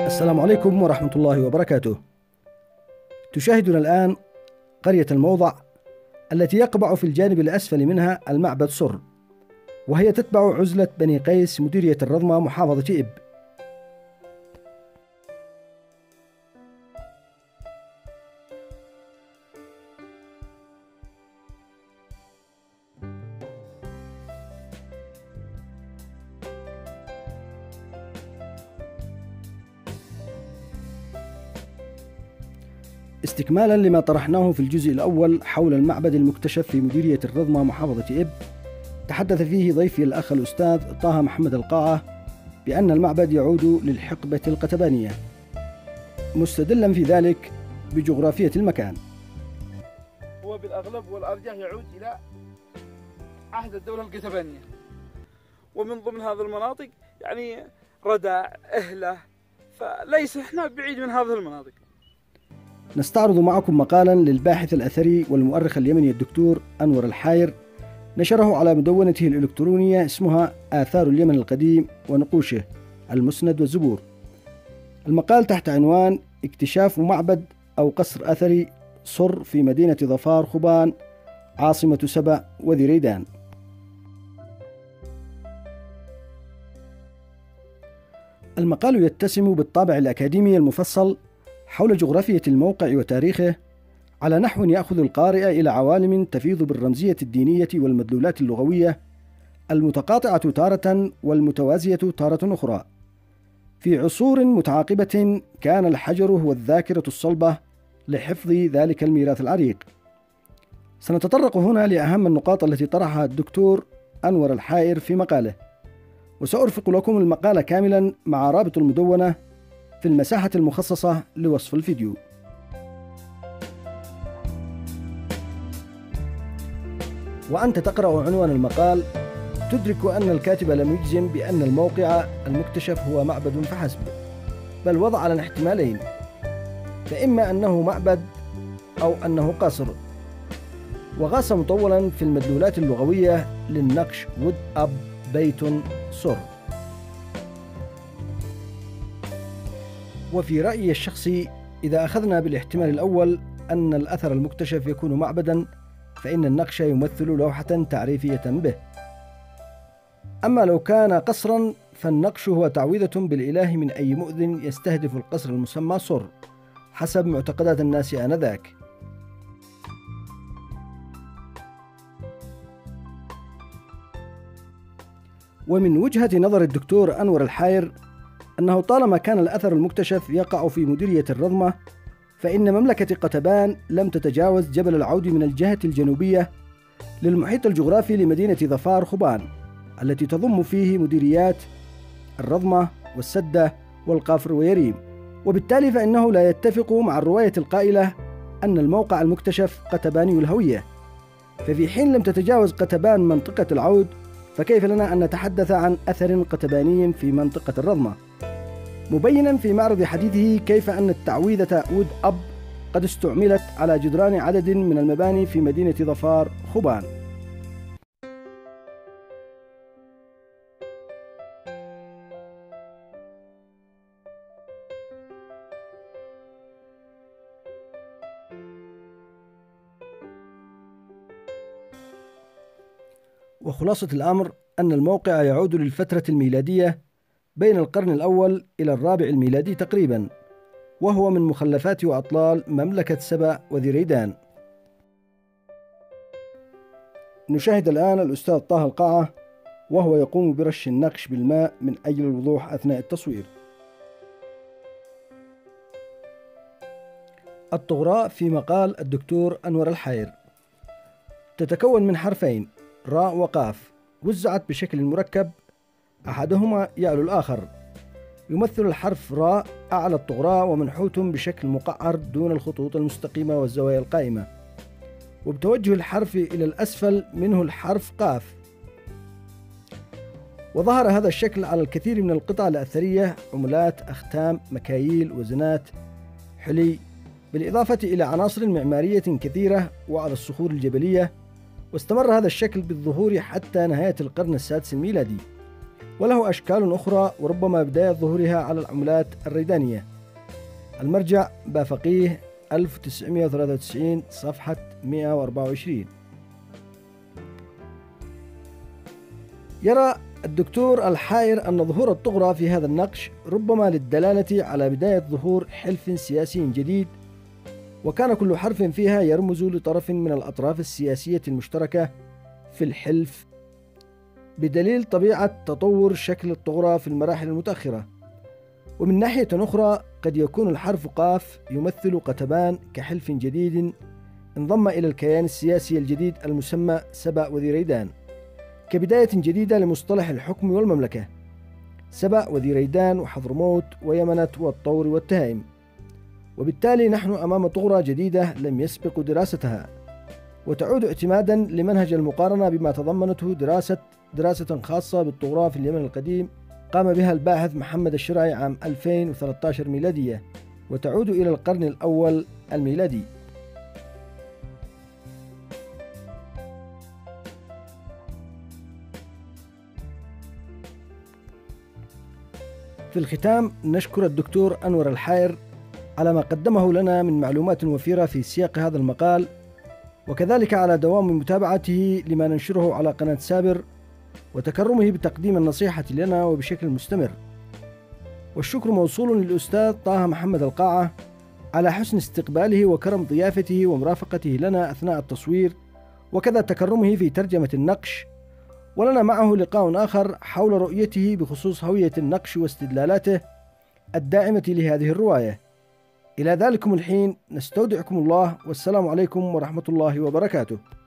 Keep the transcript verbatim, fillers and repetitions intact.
السلام عليكم ورحمة الله وبركاته. تشاهدنا الآن قرية الموضع التي يقبع في الجانب الأسفل منها المعبد صر، وهي تتبع عزلة بني قيس مديرية الرضمة محافظة إب. استكمالا لما طرحناه في الجزء الأول حول المعبد المكتشف في مديرية الرضمة محافظة إب، تحدث فيه ضيفي الأخ الأستاذ طه محمد القاعة بأن المعبد يعود للحقبة القتبانية، مستدلا في ذلك بجغرافية المكان. هو بالأغلب والأرجح يعود إلى عهد الدولة القتبانية، ومن ضمن هذه المناطق يعني ردع، أهله، فليس احنا بعيد من هذه المناطق. نستعرض معكم مقالا للباحث الأثري والمؤرخ اليمني الدكتور أنور الحاير، نشره على مدونته الإلكترونية اسمها آثار اليمن القديم ونقوشه المسند والزبور. المقال تحت عنوان اكتشاف معبد أو قصر أثري صر في مدينة ظفار خبان عاصمة سبأ وذي ريدان. المقال يتسم بالطابع الأكاديمي المفصل حول جغرافية الموقع وتاريخه، على نحو يأخذ القارئ إلى عوالم تفيض بالرمزية الدينية والمدلولات اللغوية المتقاطعة تارة والمتوازية تارة أخرى. في عصور متعاقبة كان الحجر هو الذاكرة الصلبة لحفظ ذلك الميراث العريق. سنتطرق هنا لأهم النقاط التي طرحها الدكتور أنور الحائر في مقاله، وسأرفق لكم المقال كاملا مع رابط المدونة في المساحة المخصصة لوصف الفيديو. وأنت تقرأ عنوان المقال تدرك أن الكاتب لم يجزم بأن الموقع المكتشف هو معبد فحسب، بل وضع لنا احتمالين، فإما أنه معبد أو أنه قصر، وغاص مطولا في المدلولات اللغوية للنقش ود أب بيت صر. وفي رأيي الشخصي، إذا أخذنا بالاحتمال الأول أن الأثر المكتشف يكون معبدا، فإن النقش يمثل لوحة تعريفية به. أما لو كان قصرا فالنقش هو تعويذة بالإله من أي مؤذن يستهدف القصر المسمى صر حسب معتقدات الناس آنذاك. ومن وجهة نظر الدكتور أنور الحائر أنه طالما كان الأثر المكتشف يقع في مديرية الرضمة، فإن مملكة قتبان لم تتجاوز جبل العود من الجهة الجنوبية للمحيط الجغرافي لمدينة ظفار خبان التي تضم فيه مديريات الرضمة والسدة والقافر ويريم، وبالتالي فإنه لا يتفق مع الرواية القائلة أن الموقع المكتشف قتباني الهوية. ففي حين لم تتجاوز قتبان منطقة العود، فكيف لنا أن نتحدث عن أثر قتباني في منطقة الرضمة؟ مبينا في معرض حديثه كيف أن التعويذة ود أب قد استعملت على جدران عدد من المباني في مدينة ظفار خبان. وخلاصة الأمر أن الموقع يعود للفترة الميلادية بين القرن الأول إلى الرابع الميلادي تقريبا، وهو من مخلفات وأطلال مملكة سبأ وذي ريدان. نشاهد الآن الأستاذ طه القاعة وهو يقوم برش النقش بالماء من أجل الوضوح أثناء التصوير. الطغراء في مقال الدكتور أنور الحائر تتكون من حرفين راء وقاف وزعت بشكل مركب، أحدهما يعلو الآخر. يمثل الحرف راء أعلى الطغراء ومنحوت بشكل مقعر دون الخطوط المستقيمة والزوايا القائمة، وبتوجه الحرف إلى الأسفل منه الحرف قاف. وظهر هذا الشكل على الكثير من القطع الأثرية، عملات، أختام، مكاييل، وزنات، حلي، بالإضافة إلى عناصر معمارية كثيرة وعلى الصخور الجبلية. واستمر هذا الشكل بالظهور حتى نهاية القرن السادس الميلادي، وله أشكال أخرى وربما بداية ظهورها على العملات الريدانية. المرجع بافقيه ألف وتسعمائة وثلاثة وتسعين صفحة مئة وأربعة وعشرين. يرى الدكتور الحائر أن ظهور الطغرة في هذا النقش ربما للدلالة على بداية ظهور حلف سياسي جديد، وكان كل حرف فيها يرمز لطرف من الأطراف السياسية المشتركة في الحلف، بدليل طبيعة تطور شكل الطغرة في المراحل المتأخرة. ومن ناحية أخرى قد يكون الحرف قاف يمثل قتبان كحلف جديد انضم إلى الكيان السياسي الجديد المسمى سبأ وذي ريدان، كبداية جديدة لمصطلح الحكم والمملكة. سبأ وذي ريدان وحضرموت ويمنة والطور والتهائم. وبالتالي نحن أمام طغرة جديدة لم يسبق دراستها، وتعود اعتمادا لمنهج المقارنة بما تضمنته دراسة دراسة خاصة بالطغرة في اليمن القديم قام بها الباحث محمد الشرعي عام ألفين وثلاثة عشر ميلادية، وتعود إلى القرن الأول الميلادي. في الختام نشكر الدكتور أنور الحائر على ما قدمه لنا من معلومات وفيرة في سياق هذا المقال، وكذلك على دوام متابعته لما ننشره على قناة سابر، وتكرمه بتقديم النصيحة لنا وبشكل مستمر. والشكر موصول للأستاذ طه محمد القاعة على حسن استقباله وكرم ضيافته ومرافقته لنا أثناء التصوير، وكذا تكرمه في ترجمة النقش. ولنا معه لقاء آخر حول رؤيته بخصوص هوية النقش واستدلالاته الداعمة لهذه الرواية. إلى ذلكم الحين نستودعكم الله، والسلام عليكم ورحمة الله وبركاته.